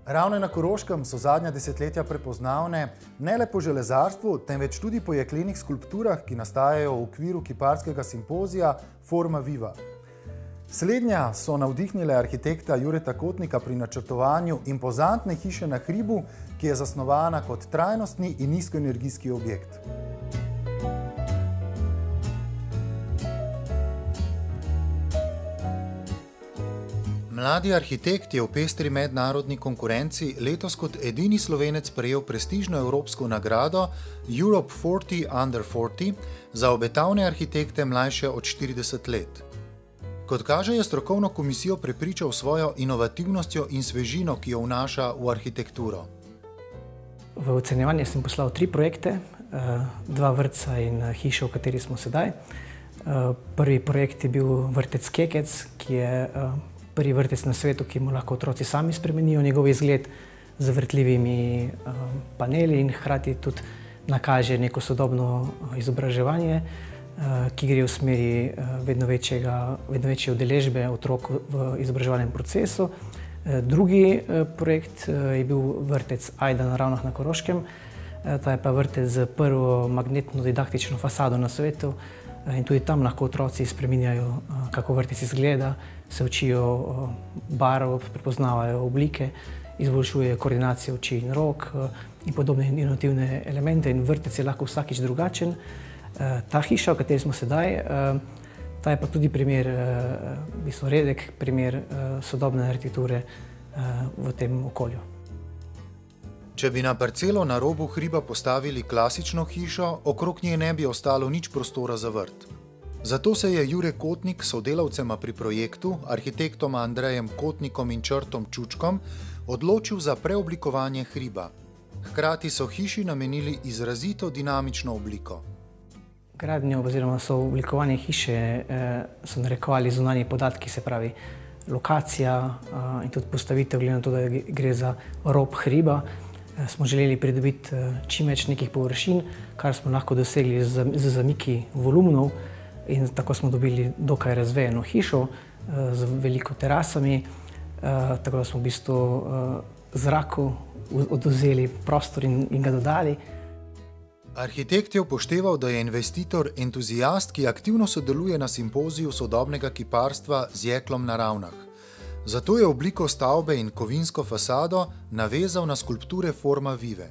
Ravno na Koroškem so zadnja desetletja prepoznavne ne le po železarstvu, temveč tudi po jeklenih skulpturah, ki nastajajo v okviru kiparskega simpozija Forma Viva. Slednja so navdihnile arhitekta Jureta Kotnika pri načrtovanju impozantne hiše na hribu, ki je zasnovana kot trajnostni in nizkoenergijski objekt. Mladi arhitekt je v pestri mednarodni konkurenci letos kot edini Slovenec prejel prestižno evropsko nagrado Europe 40 Under 40 za obetavne arhitekte mlajše od 40 let. Kot kaže, je strokovno komisijo prepričal svojo inovativnostjo in svežino, ki jo vnaša v arhitekturo. V ocenjevanje sem poslal 3 projekte, 2 vrtca in hišo, v kateri smo sedaj. Prvi projekt je bil vrtec Kekec, ki je prvi vrtec na svetu, ki mu lahko otroci sami spremenijo njegov izgled z vrtljivimi paneli in hkrati tudi nakaže neko sodobno izobraževanje, ki gre v smeri vedno večje udeležbe otrok v izobraževalnem procesu. Drugi projekt je bil vrtec Ajda na Ravnah na Koroškem. Ta je pa vrtec z prvo magnetno didaktično fasado na svetu. In tudi tam lahko otroci spreminjajo, kako vrtec izgleda, se učijo barv, prepoznavajo oblike, izboljšujejo koordinacijo oči in rok in podobne inovativne elemente. In vrtec je lahko vsakič drugačen. Ta hiša, v kateri smo sedaj, ta je pa tudi primer, v bistvu redek primer sodobne arhitekture v tem okolju. Če bi na parcelo na robu hriba postavili klasično hišo, okrog nje ne bi ostalo nič prostora za vrt. Zato se je Jure Kotnik s sodelavcema pri projektu, arhitektoma Andrejem Kotnikom in Črtom Čučkom, odločil za preoblikovanje hriba. Hkrati so hiši namenili izrazito dinamično obliko. Gradnjo oziroma sooblikovanje hiše so narekovali zunanji podatki, se pravi lokacija in tudi postavitev, glede na to, da gre za rob hriba. Smo želeli pridobiti čim več nekih površin, kar smo lahko dosegli z zamiki volumnov, in tako smo dobili dokaj razvejeno hišo z veliko terasami, tako da smo v bistvu zraku odvzeli prostor in ga dodali. Arhitekt je upošteval, da je investitor entuzijast, ki aktivno sodeluje na simpoziju sodobnega kiparstva z jeklom na Ravnah. Zato je obliko stavbe in kovinsko fasado navezal na skulpture Forma Vive.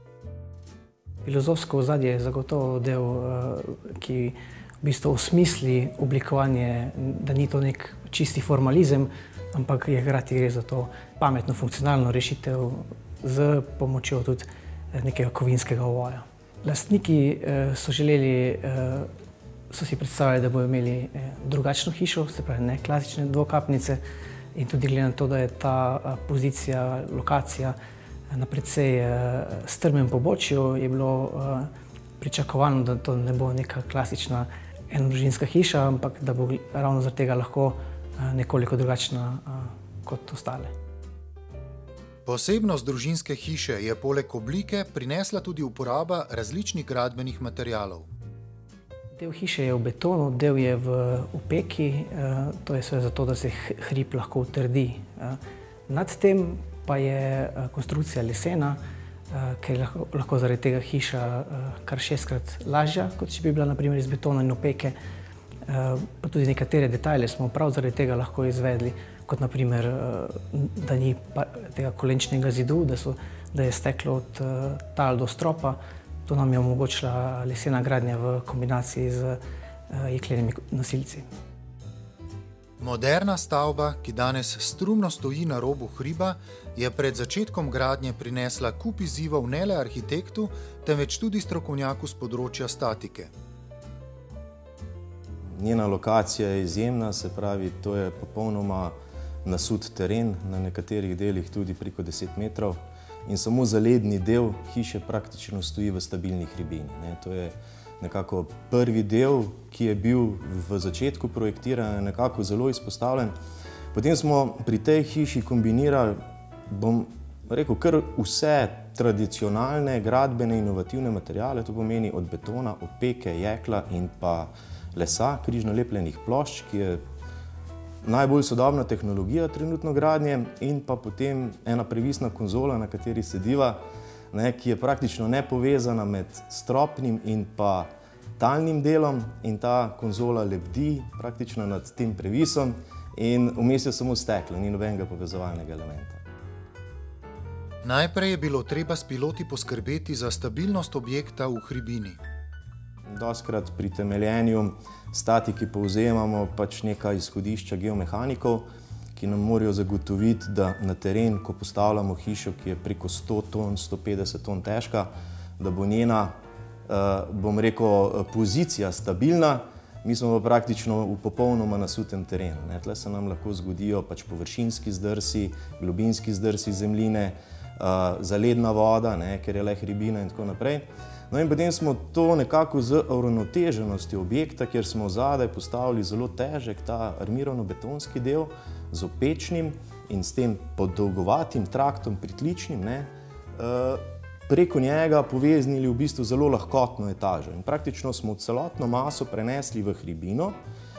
Filozofsko ozadje je zagotovo del, ki v bistvu osmisli oblikovanje, da ni to nek čisti formalizem, ampak je hkrati gre za to pametno, funkcionalno rešitev z pomočjo tudi nekega kovinskega ovoja. Lastniki so si predstavljali, da bodo imeli drugačno hišo, se pravi ne klasične dvokapnice, in tudi glede na to, da je ta pozicija, lokacija na precej strmem pobočju, je bilo pričakovano, da to ne bo neka klasična enodružinska hiša, ampak da bo ravno zaradi tega lahko nekoliko drugačna kot ostale. Posebnost družinske hiše je poleg oblike prinesla tudi uporaba različnih gradbenih materialov. Del hiše je v betonu, del je v opeki, to je seveda zato, da se hrib lahko utrdi. Nad tem pa je konstrukcija lesena, ker je lahko zaradi tega hiša kar 6-krat lažja, kot če bi bila na primer iz betona in opeke. Pa tudi nekatere detajle smo prav zaradi tega lahko izvedli, kot na primer, da ni tega kolenčnega zidu, da je steklo od tal do stropa. To nam je omogočila lesena gradnja v kombinaciji z jeklenimi nosilci. Moderna stavba, ki danes strumno stoji na robu hriba, je pred začetkom gradnje prinesla kup izzivov ne le arhitektu, temveč tudi strokovnjaku s področja statike. Njena lokacija je izjemna, se pravi, to je popolnoma nasut teren, na nekaterih delih tudi preko 10 metrov. In samo zaledni del hiše praktično stoji v stabilni hribini. To je nekako prvi del, ki je bil v začetku projektiranja nekako zelo izpostavljen. Potem smo pri tej hiši kombinirali, bom rekel, kar vse tradicionalne gradbene inovativne materiale, to pomeni od betona, opeke, jekla in pa lesa, križno lepljenih plošč, ki je najbolj sodobna tehnologija trenutno gradnje in pa potem ena previsna konzola, na kateri sediva, ki je praktično nepovezana med stropnim in pa talnim delom, in ta konzola lebdi praktično nad tem previsom in vmes je samo steklo, ni nobenega povezovalnega elementa. Najprej je bilo treba s piloti poskrbeti za stabilnost objekta v hribini. Dostikrat pri temeljenju statiki povzemamo pač neka izhodišča geomehanikov, ki nam morajo zagotoviti, da na teren, ko postavljamo hišo, ki je preko 100 ton, 150 ton težka, da bo njena, bom rekel, pozicija stabilna, mi smo pa praktično v popolnoma nasutem terenu. Tle se nam lahko zgodijo pač površinski zdrsi, globinski zdrsi zemljine, zaledna voda, ker je le hribina in tako naprej. No in potem smo to nekako z uravnoteženostjo objekta, kjer smo zadaj postavili zelo težek ta armirano-betonski del z opečnim in s tem podolgovatim traktom pritličnim, preko njega poveznili v bistvu zelo lahkotno etažo. In praktično smo celotno maso prenesli v hribino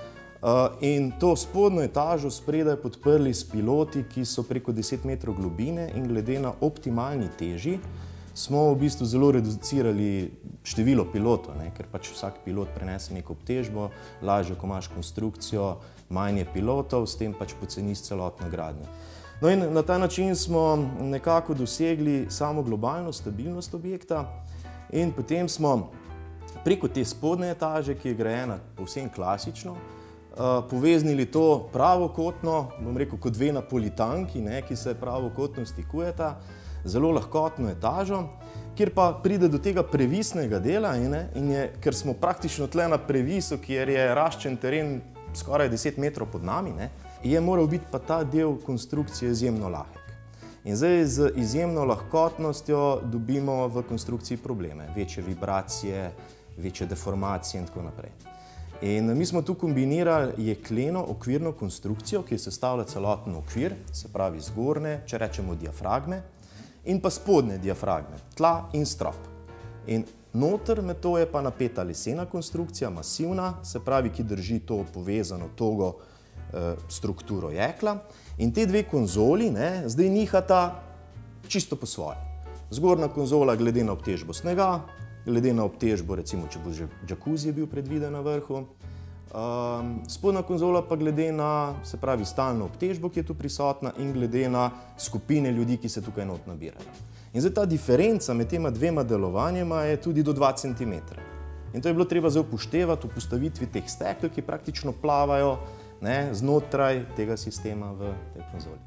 in to spodnjo etažo spredaj podprli s piloti, ki so preko 10 metrov globine in glede na optimalni teži smo v bistvu zelo reducirali število pilotov, ker pač vsak pilot prenese neko obtežbo, lažje, ko imaš konstrukcijo, manj je pilotov, s tem pač poceniš celotno gradnjo. No in na ta način smo nekako dosegli samo globalno stabilnost objekta in potem smo preko te spodnje etaže, ki je grajena povsem klasično, poveznili to pravokotno, bom rekel, kot dve napolitanki, ki se pravokotno stikujeta, zelo lahkotno etažo, kjer pa pride do tega previsnega dela in je, ker smo praktično tle na previsu, kjer je raščen teren skoraj 10 metrov pod nami, je moral biti pa ta del konstrukcije izjemno lahek. In zdaj z izjemno lahkotnostjo dobimo v konstrukciji probleme, večje vibracije, večje deformacije in tako naprej. In mi smo tu kombinirali jekleno okvirno konstrukcijo, ki sestavlja celoten okvir, se pravi zgornje, če rečemo diafragme, in pa spodnje diafragme, tla in strop. In noter med to je pa napeta lesena konstrukcija, masivna, se pravi, ki drži to povezano togo strukturo jekla. In te dve konzoli zdaj nihata čisto po svoje. Zgornja konzola glede na obtežbo snega, glede na obtežbo, recimo, če bo že džakuzi je bil predviden na vrhu. Spodnja konzola pa glede na, se pravi, stalno obtežbo, ki je tu prisotna in glede na skupine ljudi, ki se tukaj not nabirajo. In zdaj ta diferenca med tema dvema delovanjema je tudi do 2 cm. In to je bilo treba zdaj upoštevati v postavitvi teh stekel, ki praktično plavajo znotraj tega sistema v tej konzoli.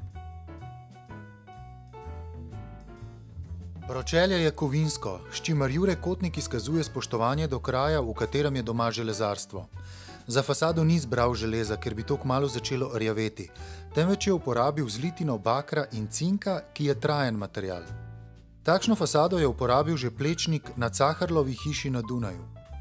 Pročelje je kovinsko, s čimer Jure Kotnik izkazuje spoštovanje do kraja, v katerem je doma železarstvo. Za fasado ni izbral železa, ker bi to kmalu začelo rjaveti, temveč je uporabil zlitino bakra in cinka, ki je trajen material. Takšno fasado je uporabil že Plečnik na Caharlovi hiši na Dunaju.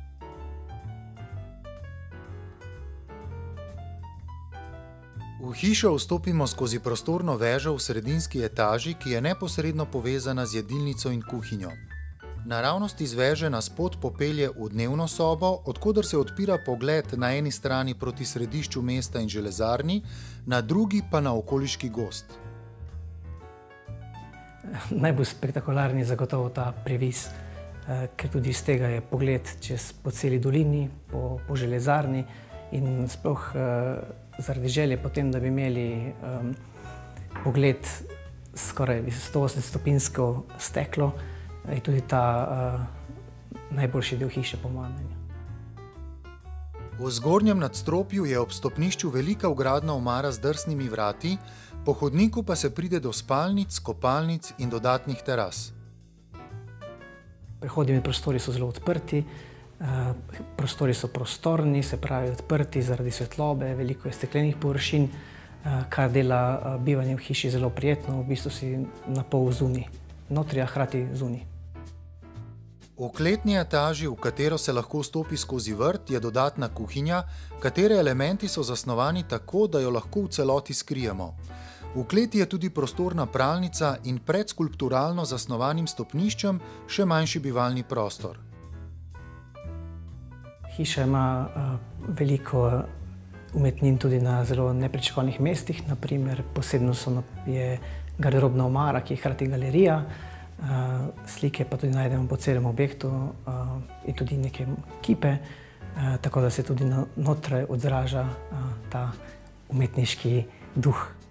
V hišo vstopimo skozi prostorno vežo v sredinski etaži, ki je neposredno povezana z jedilnico in kuhinjo. Naravnost iz veže nas pot popelje v dnevno sobo, odkoder se odpira pogled na eni strani proti središču mesta in železarni, na drugi pa na okoliški gozd. Najbolj spektakularni je zagotovo ta previs, ker tudi iz tega je pogled po celi dolini, po železarni in sploh zaradi želje potem, da bi imeli pogled skoraj 180-stopinjsko steklo, je tudi ta najboljši del hiše po mojem mnenju. V zgornjem nadstropju je ob stopnišču velika vgradna omara z drsnimi vrati, po hodniku pa se pride do spalnic, kopalnic in dodatnih teras. Prehodi med prostori so zelo odprti, prostori so prostorni, se pravi odprti zaradi svetlobe, veliko je steklenih površin, kar dela bivanje v hiši zelo prijetno, v bistvu si na pol zunaj, notri, a hkrati zunaj. V kletni etaži, v katero se lahko vstopi skozi vrt, je dodatna kuhinja, katere elementi so zasnovani tako, da jo lahko v celoti skrijemo. V kleti je tudi prostorna pralnica in pred skulpturalno zasnovanim stopniščem še manjši bivalni prostor. Hiša ima veliko umetnin tudi na zelo nepričakovanih mestih, naprimer posebno je garderobna omara, ki je hkrati galerija, slike pa tudi najdemo po celem objektu in tudi neke kipe, tako da se tudi notraj odraža ta umetniški duh.